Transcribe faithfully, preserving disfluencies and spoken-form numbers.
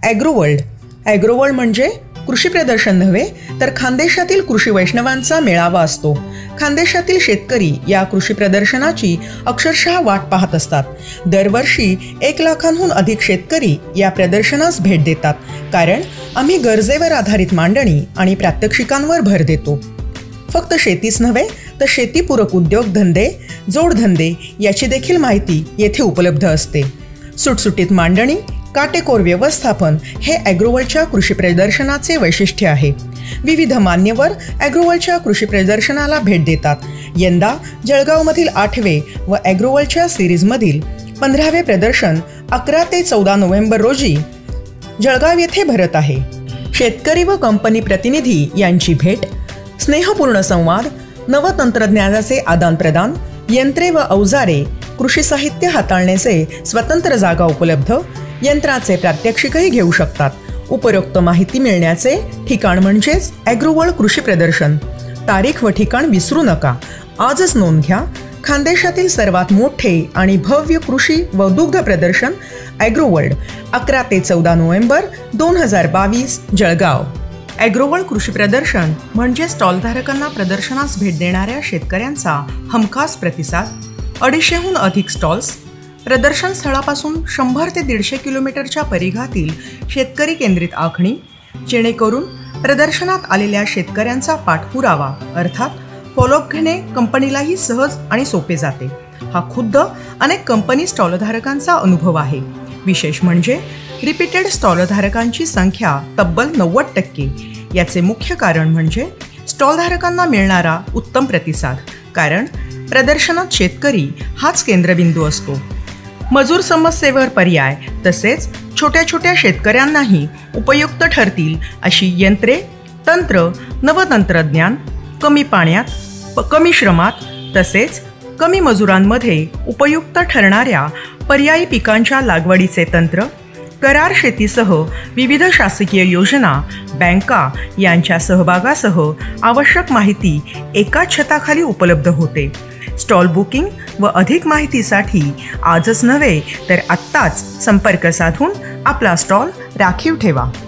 ॲग्रोवर्ल्ड. ॲग्रोवर्ल्ड म्हणजे कृषी प्रदर्शन नव्हे तर खानदेशातील कृषी वैष्णवांचा मेळावा असतो. खानदेशातील शेतकरी या कृषी प्रदर्शनाची अक्षरशः वाट पाहत असतात. दरवर्षी एक लाखांहून अधिक शेतकरी या प्रदर्शनास भेट देतात, कारण आम्ही गरजेवर आधारित मांडणी आणि प्रात्यक्षिकांवर भर देतो. फक्त शेतीच नव्हे तर शेतीपूरक उद्योगधंदे, जोडधंदे याची देखील माहिती येथे उपलब्ध असते. सुटसुटीत मांडणी, काटेकोर व्यवस्थापन हे ॲग्रोवर्ल्डच्या कृषी प्रदर्शनाचे वैशिष्ट्य आहे. विविध मान्यवर ॲग्रोवर्ल्डच्या कृषी प्रदर्शनाला भेट देतात. यंदा जळगावमधील आठवे व ॲग्रोवर्ल्डच्या सिरीजमधील पंधरावे प्रदर्शन अकरा ते चौदा नोव्हेंबर रोजी जळगाव येथे भरत आहे. शेतकरी व कंपनी प्रतिनिधी यांची भेट, स्नेहपूर्ण संवाद, नवतंत्रज्ञानाचे आदानप्रदान, यंत्रे व अवजारे, कृषी साहित्य हाताळण्याचे स्वतंत्र जागा उपलब्ध, यंत्राचे प्रात्यक्षिकही घेऊ शकतात. उपरोक्त माहिती मिळण्याचे ठिकाण म्हणजेच ॲग्रोवर्ल्ड कृषी प्रदर्शन. तारीख व ठिकाण विसरू नका. आजच नोंद घ्या. खानदेशातील सर्वात मोठे आणि भव्य कृषी व दुग्ध प्रदर्शन ॲग्रोवर्ल्ड अकरा ते चौदा नोव्हेंबर दोन हजार बावीस जळगाव. ॲग्रोवर्ल्ड कृषी प्रदर्शन म्हणजे स्टॉलधारकांना प्रदर्शनास भेट देणाऱ्या शेतकऱ्यांचा हमखास प्रतिसाद. अडीचशेहून अधिक स्टॉल्स, प्रदर्शन स्थळापासून शंभर ते दीडशे किलोमीटरच्या परिघातील शेतकरी केंद्रित आखणी, जेणेकरून प्रदर्शनात आलेल्या शेतकऱ्यांचा पाठपुरावा अर्थात फॉलोअप घेणे कंपनीलाही सहज आणि सोपे जाते. हा खुद्द अनेक कंपनी स्टॉलधारकांचा अनुभव आहे. विशेष म्हणजे रिपीटेड स्टॉलधारकांची संख्या तब्बल नव्वद टक्के. याचे मुख्य कारण म्हणजे स्टॉलधारकांना मिळणारा उत्तम प्रतिसाद, कारण प्रदर्शनात शेतकरी हाच केंद्रबिंदू असतो. मजूर समस्येवर पर्याय तसेच छोट्या छोट्या शेतकऱ्यांनाही उपयुक्त ठरतील अशी यंत्रे, तंत्र, नवतंत्रज्ञान, कमी पाण्यात, कमी श्रमात तसेच कमी मजुरांमध्ये उपयुक्त ठरणाऱ्या पर्यायी पिकांच्या लागवडीचे तंत्र, करार शेतीसह विविध शासकीय योजना, बँका यांच्या सहभागासह आवश्यक माहिती एकाच छताखाली उपलब्ध होते. स्टॉल बुकिंग व अधिक माहितीसाठी आजच नव्हे तर आत्ताच संपर्क साधून आपला स्टॉल राखीव ठेवा.